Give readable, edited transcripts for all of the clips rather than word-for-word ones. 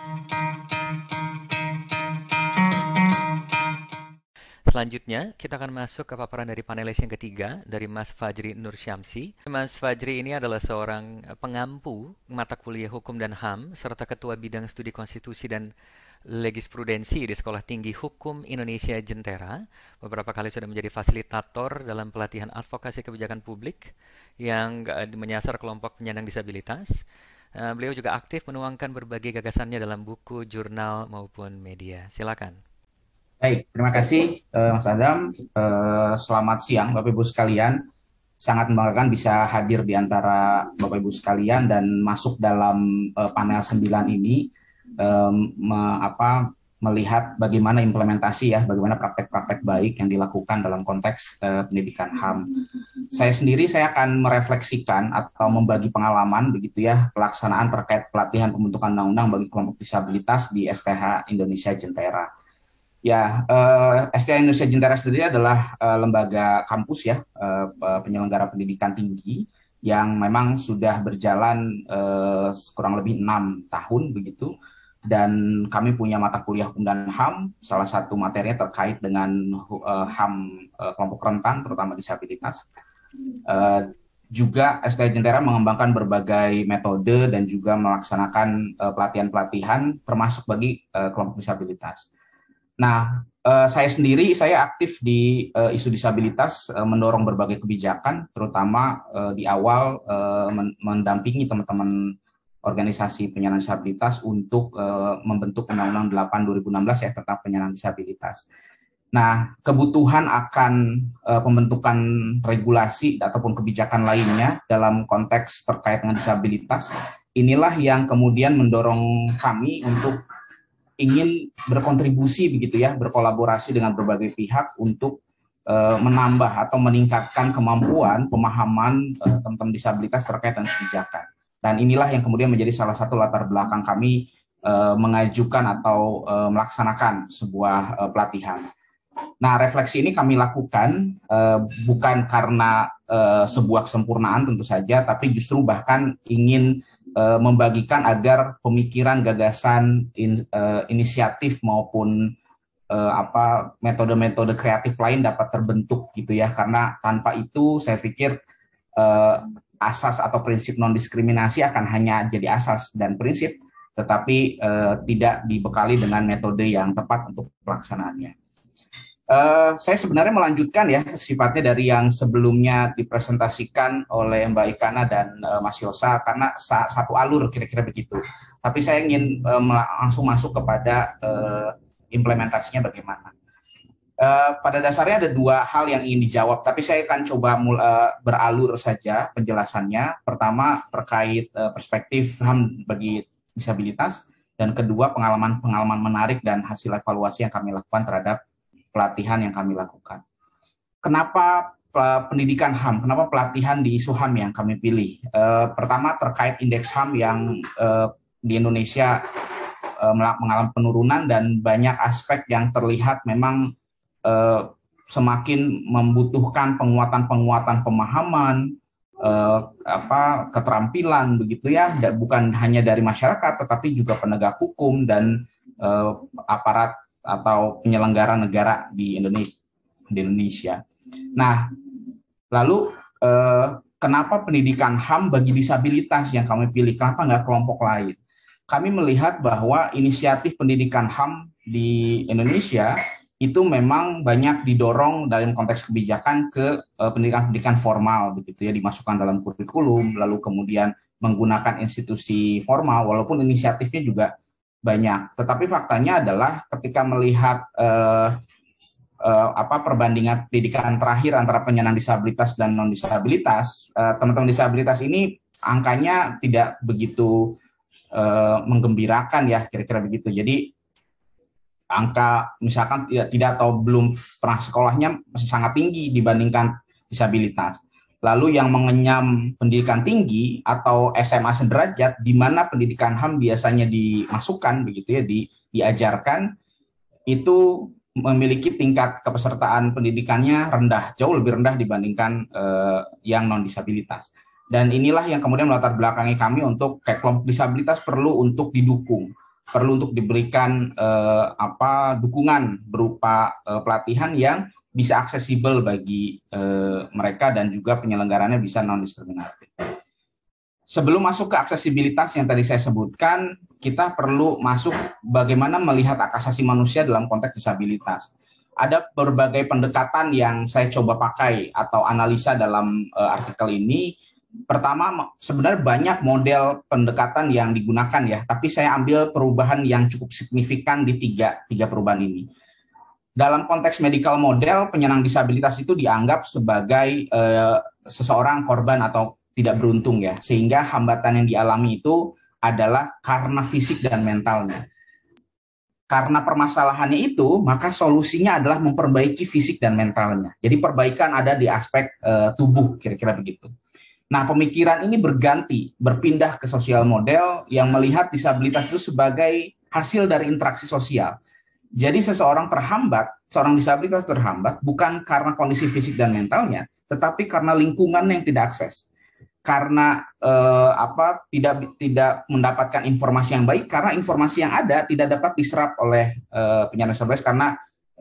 Selanjutnya, kita akan masuk ke paparan dari panelis yang ketiga, dari Mas Fajri Nur Syamsi. Mas Fajri ini adalah seorang pengampu mata kuliah Hukum dan HAM, serta Ketua Bidang Studi Konstitusi dan Legisprudensi di Sekolah Tinggi Hukum Indonesia Jentera. Beberapa kali sudah menjadi fasilitator dalam pelatihan advokasi kebijakan publik yang menyasar kelompok penyandang disabilitas. Beliau juga aktif menuangkan berbagai gagasannya dalam buku, jurnal, maupun media. Silakan. Baik, terima kasih Mas Adam. Selamat siang Bapak Ibu sekalian. Sangat membanggakan bisa hadir di antara Bapak Ibu sekalian dan masuk dalam panel 9 ini melihat bagaimana implementasi bagaimana praktek-praktek baik yang dilakukan dalam konteks pendidikan HAM. Saya akan merefleksikan atau membagi pengalaman pelaksanaan terkait pelatihan pembentukan undang-undang bagi kelompok disabilitas di STH Indonesia Jentera. STH Indonesia Jentera sendiri adalah lembaga kampus penyelenggara pendidikan tinggi yang memang sudah berjalan kurang lebih 6 tahun begitu, dan kami punya mata kuliah hukum dan HAM. Salah satu materinya terkait dengan HAM kelompok rentan, terutama disabilitas. Juga STH Jentera mengembangkan berbagai metode dan juga melaksanakan pelatihan-pelatihan termasuk bagi kelompok disabilitas. Nah, saya aktif di isu disabilitas, mendorong berbagai kebijakan, terutama di awal mendampingi teman-teman organisasi penyandang disabilitas untuk membentuk Undang-Undang 8 2016 tentang penyandang disabilitas. Nah, kebutuhan akan pembentukan regulasi ataupun kebijakan lainnya dalam konteks terkait dengan disabilitas, inilah yang kemudian mendorong kami untuk ingin berkontribusi berkolaborasi dengan berbagai pihak untuk menambah atau meningkatkan kemampuan pemahaman teman-teman disabilitas terkait dengan kebijakan. Dan inilah yang kemudian menjadi salah satu latar belakang kami mengajukan atau melaksanakan sebuah pelatihan. Nah, refleksi ini kami lakukan bukan karena sebuah kesempurnaan tentu saja, tapi justru bahkan ingin membagikan agar pemikiran, gagasan, inisiatif maupun metode-metode kreatif lain dapat terbentuk karena tanpa itu saya pikir asas atau prinsip non diskriminasi akan hanya jadi asas dan prinsip, tetapi tidak dibekali dengan metode yang tepat untuk pelaksanaannya. Saya sebenarnya melanjutkan sifatnya dari yang sebelumnya dipresentasikan oleh Mbak Ikana dan Mas Yosa, karena satu alur kira-kira begitu. Tapi saya ingin langsung masuk kepada implementasinya bagaimana. Pada dasarnya ada dua hal yang ingin dijawab, tapi saya akan coba beralur saja penjelasannya. Pertama terkait perspektif HAM bagi disabilitas, dan kedua pengalaman-pengalaman menarik dan hasil evaluasi yang kami lakukan terhadap pelatihan yang kami lakukan. Kenapa pendidikan HAM? Kenapa pelatihan di isu HAM yang kami pilih? Pertama terkait indeks HAM yang di Indonesia mengalami penurunan, dan banyak aspek yang terlihat memang semakin membutuhkan penguatan pemahaman, keterampilan dan bukan hanya dari masyarakat tetapi juga penegak hukum dan aparat atau penyelenggara negara di Indonesia. Nah, lalu kenapa pendidikan HAM bagi disabilitas yang kami pilih? Kenapa nggak kelompok lain? Kami melihat bahwa inisiatif pendidikan HAM di Indonesia itu memang banyak didorong dalam konteks kebijakan ke pendidikan formal dimasukkan dalam kurikulum, lalu kemudian menggunakan institusi formal, walaupun inisiatifnya juga banyak. Tetapi faktanya adalah ketika melihat perbandingan pendidikan terakhir antara penyandang disabilitas dan non disabilitas, teman-teman disabilitas ini angkanya tidak begitu menggembirakan kira-kira begitu. Jadi angka misalkan tidak atau belum pernah sekolahnya masih sangat tinggi dibandingkan disabilitas. Lalu yang mengenyam pendidikan tinggi atau SMA sederajat, di mana pendidikan HAM biasanya dimasukkan diajarkan, itu memiliki tingkat kepesertaan pendidikannya rendah, jauh lebih rendah dibandingkan yang non disabilitas. Dan inilah yang kemudian melatar belakangi kami untuk kelompok disabilitas perlu untuk didukung, perlu untuk diberikan dukungan berupa pelatihan yang bisa aksesibel bagi mereka dan juga penyelenggarannya bisa non-diskriminatif. Sebelum masuk ke aksesibilitas yang tadi saya sebutkan, kita perlu masuk bagaimana melihat hak asasi manusia dalam konteks disabilitas. Ada berbagai pendekatan yang saya coba pakai atau analisa dalam artikel ini. Pertama, sebenarnya banyak model pendekatan yang digunakan ya, tapi saya ambil perubahan yang cukup signifikan di tiga perubahan ini. Dalam konteks medical model, penyandang disabilitas itu dianggap sebagai seseorang korban atau tidak beruntung ya, sehingga hambatan yang dialami itu adalah karena fisik dan mentalnya. Karena permasalahannya itu, maka solusinya adalah memperbaiki fisik dan mentalnya. Jadi perbaikan ada di aspek tubuh, kira-kira begitu. Nah, pemikiran ini berpindah ke sosial model yang melihat disabilitas itu sebagai hasil dari interaksi sosial. Jadi seorang disabilitas terhambat bukan karena kondisi fisik dan mentalnya, tetapi karena lingkungan yang tidak akses. Karena tidak mendapatkan informasi yang baik, karena informasi yang ada tidak dapat diserap oleh penyandang disabilitas karena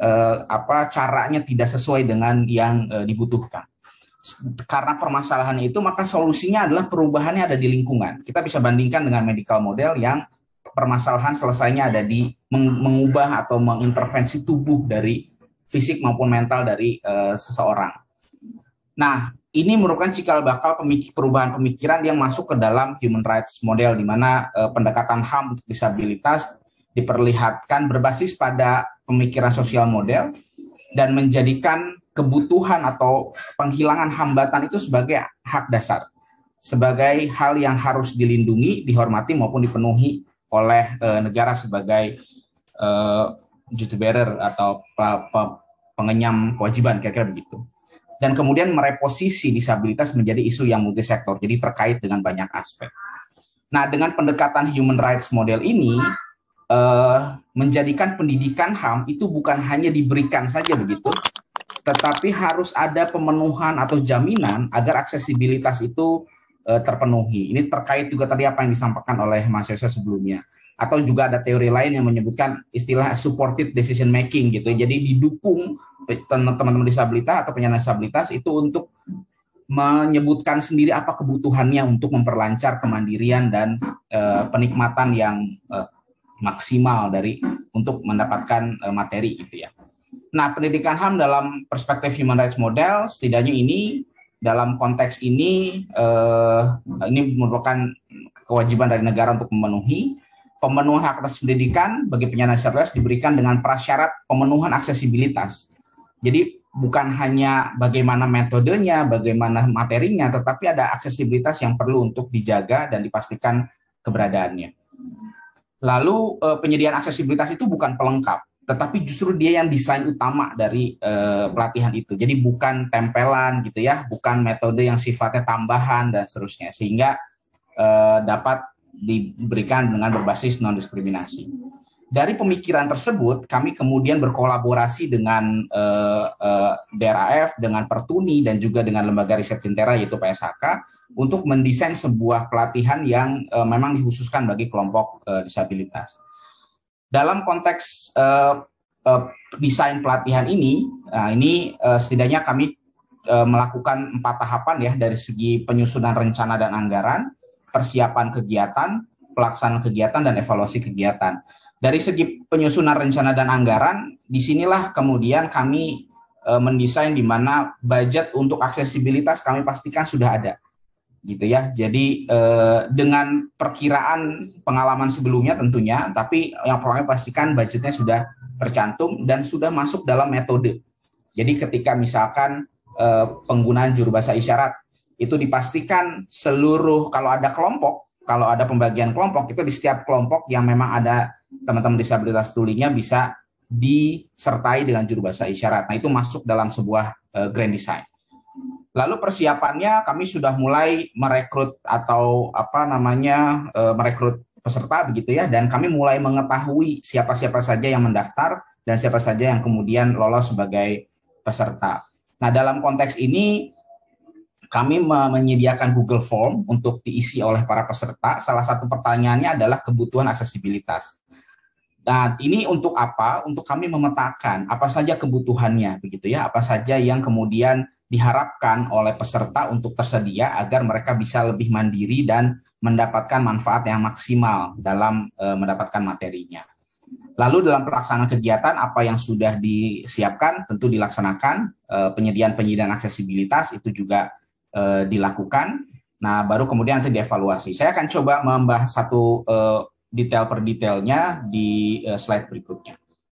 caranya tidak sesuai dengan yang dibutuhkan. Karena permasalahannya itu, maka solusinya adalah perubahannya ada di lingkungan. Kita bisa bandingkan dengan medical model yang permasalahan selesainya ada di mengubah atau mengintervensi tubuh dari fisik maupun mental dari seseorang. Nah, ini merupakan cikal bakal perubahan pemikiran yang masuk ke dalam human rights model, di mana pendekatan HAM untuk disabilitas diperlihatkan berbasis pada pemikiran sosial model dan menjadikan kebutuhan atau penghilangan hambatan itu sebagai hak dasar, sebagai hal yang harus dilindungi, dihormati maupun dipenuhi oleh negara sebagai duty bearer atau pengenyam kewajiban, kira-kira begitu. Dan kemudian mereposisi disabilitas menjadi isu yang multisektor, jadi terkait dengan banyak aspek. Nah, dengan pendekatan human rights model ini, menjadikan pendidikan HAM itu bukan hanya diberikan saja begitu, tetapi harus ada pemenuhan atau jaminan agar aksesibilitas itu terpenuhi. Ini terkait juga tadi apa yang disampaikan oleh mahasiswa sebelumnya. Atau juga ada teori lain yang menyebutkan istilah supported decision making gitu. Jadi didukung teman-teman disabilitas atau penyandang disabilitas itu untuk menyebutkan sendiri apa kebutuhannya untuk memperlancar kemandirian dan penikmatan yang maksimal untuk mendapatkan materi gitu ya. Nah, pendidikan HAM dalam perspektif human rights model setidaknya ini dalam konteks ini merupakan kewajiban dari negara untuk pemenuhan hak atas pendidikan bagi penyandang disabilitas diberikan dengan prasyarat pemenuhan aksesibilitas. Jadi bukan hanya bagaimana metodenya, bagaimana materinya, tetapi ada aksesibilitas yang perlu untuk dijaga dan dipastikan keberadaannya. Lalu penyediaan aksesibilitas itu bukan pelengkap, tetapi justru dia yang desain utama dari pelatihan itu. Jadi bukan tempelan gitu ya, bukan metode yang sifatnya tambahan dan seterusnya, sehingga dapat diberikan dengan berbasis non-diskriminasi. Dari pemikiran tersebut, kami kemudian berkolaborasi dengan DRAF, dengan Pertuni, dan juga dengan Lembaga Riset Jentera, yaitu PSHK, untuk mendesain sebuah pelatihan yang memang dikhususkan bagi kelompok disabilitas. Dalam konteks desain pelatihan ini setidaknya kami melakukan 4 tahapan ya, dari segi penyusunan rencana dan anggaran, persiapan kegiatan, pelaksanaan kegiatan, dan evaluasi kegiatan. Dari segi penyusunan rencana dan anggaran, disinilah kemudian kami mendesain di mana budget untuk aksesibilitas kami pastikan sudah ada, gitu ya. Jadi dengan perkiraan pengalaman sebelumnya tentunya, tapi yang perlu kami pastikan budgetnya sudah tercantum dan sudah masuk dalam metode. Jadi ketika misalkan penggunaan juru bahasa isyarat itu dipastikan seluruh, kalau ada pembagian kelompok, itu di setiap kelompok yang memang ada teman-teman disabilitas tulinya bisa disertai dengan juru bahasa isyarat. Nah, itu masuk dalam sebuah grand design. Lalu persiapannya kami sudah mulai merekrut atau merekrut peserta begitu ya, dan kami mulai mengetahui siapa-siapa saja yang mendaftar dan siapa saja yang kemudian lolos sebagai peserta. Nah, dalam konteks ini kami menyediakan Google Form untuk diisi oleh para peserta. Salah satu pertanyaannya adalah kebutuhan aksesibilitas. Nah, ini untuk apa? Untuk kami memetakan apa saja kebutuhannya, begitu ya, apa saja yang kemudian diharapkan oleh peserta untuk tersedia agar mereka bisa lebih mandiri dan mendapatkan manfaat yang maksimal dalam mendapatkan materinya. Lalu dalam pelaksanaan kegiatan apa yang sudah disiapkan tentu dilaksanakan, penyediaan aksesibilitas itu juga dilakukan. Nah, baru kemudian nanti dievaluasi. Saya akan coba membahas satu detail per detailnya di slide berikutnya.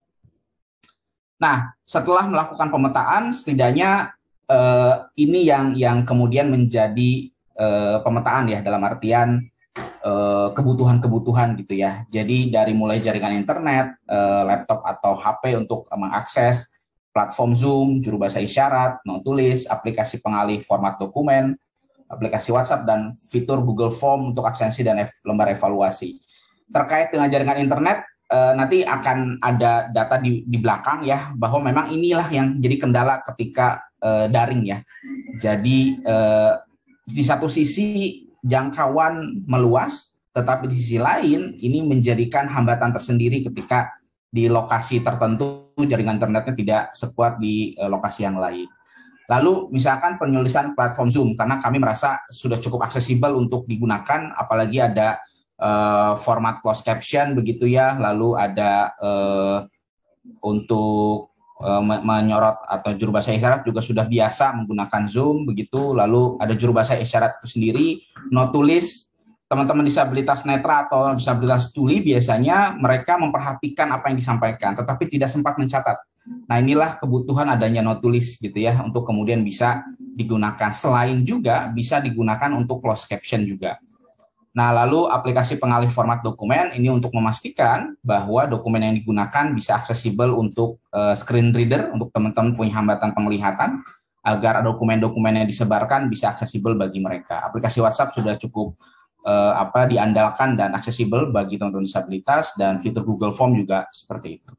Nah, setelah melakukan pemetaan, setidaknya ini yang kemudian menjadi pemetaan ya, dalam artian kebutuhan-kebutuhan gitu ya. Jadi dari mulai jaringan internet, laptop atau HP untuk mengakses platform Zoom, juru bahasa isyarat, not tulis, aplikasi pengalih format dokumen, aplikasi WhatsApp, dan fitur Google Form untuk absensi dan lembar evaluasi. Terkait dengan jaringan internet, nanti akan ada data di belakang ya, bahwa memang inilah yang jadi kendala ketika daring ya. Jadi di satu sisi jangkauan meluas, tetapi di sisi lain ini menjadikan hambatan tersendiri ketika di lokasi tertentu jaringan internetnya tidak sekuat di lokasi yang lain. Lalu misalkan penulisan platform Zoom, karena kami merasa sudah cukup aksesibel untuk digunakan, apalagi ada format closed caption begitu ya, lalu ada untuk menyorot atau juru bahasa isyarat juga sudah biasa menggunakan Zoom begitu, lalu ada juru bahasa isyarat itu sendiri, not tulis, teman-teman disabilitas netra atau disabilitas tuli biasanya mereka memperhatikan apa yang disampaikan tetapi tidak sempat mencatat. Nah, inilah kebutuhan adanya not tulis gitu ya, untuk kemudian bisa digunakan, selain juga bisa digunakan untuk closed caption juga. Nah, lalu aplikasi pengalih format dokumen ini untuk memastikan bahwa dokumen yang digunakan bisa aksesibel untuk screen reader, untuk teman-teman punya hambatan penglihatan, agar dokumen-dokumen yang disebarkan bisa aksesibel bagi mereka. Aplikasi WhatsApp sudah cukup diandalkan dan aksesibel bagi teman-teman disabilitas, dan fitur Google Form juga seperti itu.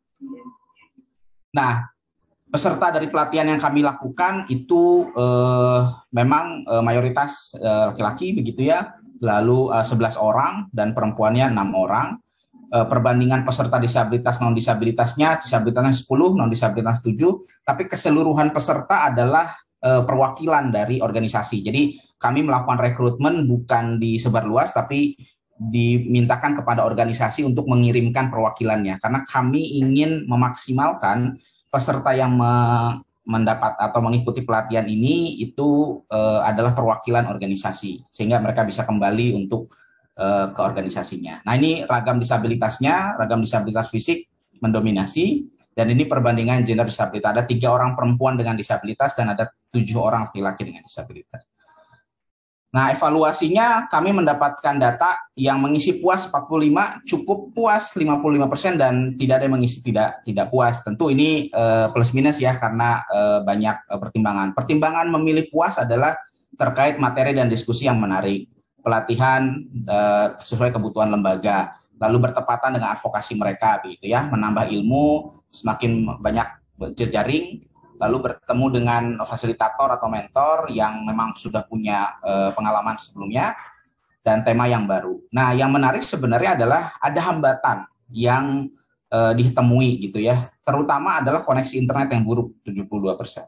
Nah, peserta dari pelatihan yang kami lakukan itu memang mayoritas laki-laki begitu ya, lalu 11 orang dan perempuannya 6 orang. Perbandingan peserta disabilitas non-disabilitasnya, disabilitasnya 10, non-disabilitas 7, tapi keseluruhan peserta adalah perwakilan dari organisasi. Jadi kami melakukan rekrutmen bukan disebar luas, tapi dimintakan kepada organisasi untuk mengirimkan perwakilannya, karena kami ingin memaksimalkan peserta yang mendapat atau mengikuti pelatihan ini itu adalah perwakilan organisasi, sehingga mereka bisa kembali untuk ke organisasinya. Nah, ini ragam disabilitasnya, ragam disabilitas fisik mendominasi, dan ini perbandingan gender disabilitas. Ada 3 orang perempuan dengan disabilitas dan ada 7 orang laki-laki dengan disabilitas. Nah, evaluasinya kami mendapatkan data yang mengisi puas 45, cukup puas 55%, dan tidak ada yang mengisi tidak puas. Tentu ini plus minus ya, karena banyak pertimbangan. Pertimbangan memilih puas adalah terkait materi dan diskusi yang menarik, pelatihan sesuai kebutuhan lembaga, lalu bertepatan dengan advokasi mereka begitu ya, menambah ilmu, semakin banyak jejaring, lalu bertemu dengan fasilitator atau mentor yang memang sudah punya pengalaman sebelumnya, dan tema yang baru. Nah, yang menarik sebenarnya adalah ada hambatan yang ditemui gitu ya, terutama adalah koneksi internet yang buruk 72%.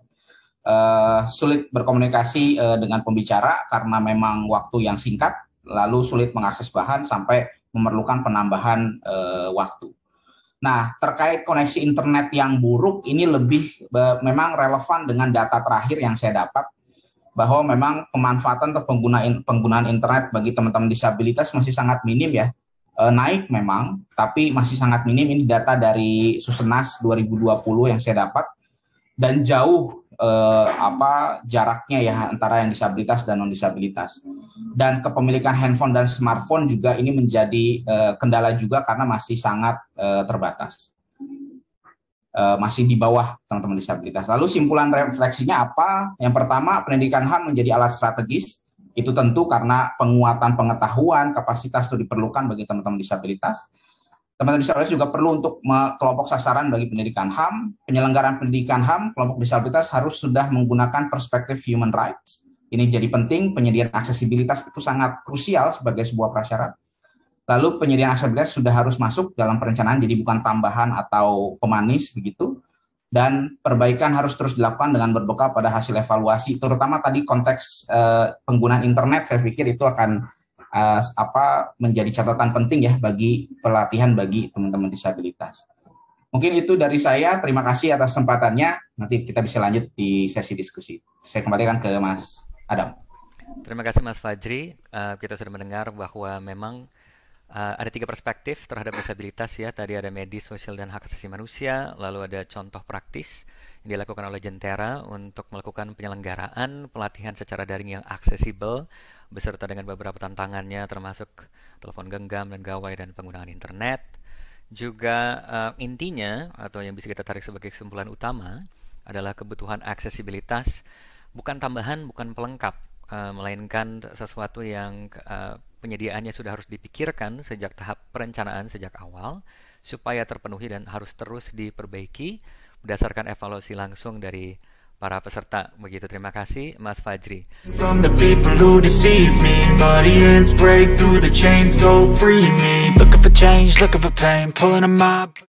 Sulit berkomunikasi dengan pembicara karena memang waktu yang singkat, lalu sulit mengakses bahan sampai memerlukan penambahan waktu. Nah, terkait koneksi internet yang buruk ini lebih memang relevan dengan data terakhir yang saya dapat, bahwa memang pemanfaatan atau penggunaan internet bagi teman-teman disabilitas masih sangat minim ya. Naik memang, tapi masih sangat minim. Ini data dari Susenas 2020 yang saya dapat, dan jauh jaraknya ya antara yang disabilitas dan non disabilitas. Dan kepemilikan handphone dan smartphone juga ini menjadi kendala juga karena masih sangat terbatas, masih di bawah teman-teman disabilitas. Lalu simpulan refleksinya apa? Yang pertama, pendidikan HAM menjadi alat strategis. Itu tentu karena penguatan pengetahuan, kapasitas itu diperlukan bagi teman-teman disabilitas. Teman-teman disabilitas juga perlu untuk kelompok sasaran bagi pendidikan HAM. Penyelenggaraan pendidikan HAM, kelompok disabilitas harus sudah menggunakan perspektif human rights. Ini jadi penting, penyediaan aksesibilitas itu sangat krusial sebagai sebuah prasyarat. Lalu penyediaan aksesibilitas sudah harus masuk dalam perencanaan, jadi bukan tambahan atau pemanis begitu. Dan perbaikan harus terus dilakukan dengan berbekal pada hasil evaluasi, terutama tadi konteks penggunaan internet. Saya pikir itu akan menjadi catatan penting ya bagi pelatihan bagi teman-teman disabilitas. Mungkin itu dari saya. Terima kasih atas kesempatannya. Nanti kita bisa lanjut di sesi diskusi. Saya kembalikan ke Mas Adam. Terima kasih Mas Fajri. Kita sudah mendengar bahwa memang ada 3 perspektif terhadap disabilitas ya. Tadi ada medis, sosial, dan hak asasi manusia. Lalu ada contoh praktis yang dilakukan oleh Jentera untuk melakukan penyelenggaraan pelatihan secara daring yang aksesibel beserta dengan beberapa tantangannya termasuk telepon genggam dan gawai dan penggunaan internet. Juga intinya atau yang bisa kita tarik sebagai kesimpulan utama adalah kebutuhan aksesibilitas bukan tambahan, bukan pelengkap, melainkan sesuatu yang penyediaannya sudah harus dipikirkan sejak tahap perencanaan sejak awal supaya terpenuhi dan harus terus diperbaiki berdasarkan evaluasi langsung dari para peserta. Begitu, terima kasih Mas Fajri. From the people who deceive me, muddy hands break through the chains, go free me. Looking for change, looking for pain, pulling a mob.